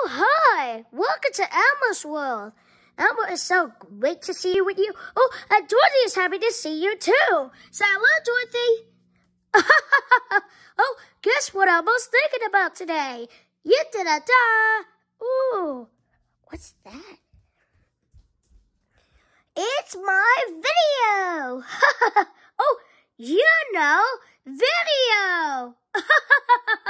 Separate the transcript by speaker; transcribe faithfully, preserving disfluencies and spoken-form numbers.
Speaker 1: Oh, hi! Welcome to Elmo's world. Elmo, it's so great to see you with you. Oh, and Dorothy is happy to see you too. Say hello, Dorothy. Oh, guess what Elmo's thinking about today? Ya-da-da-da! Ooh, what's that? It's my video. Oh, you know, video.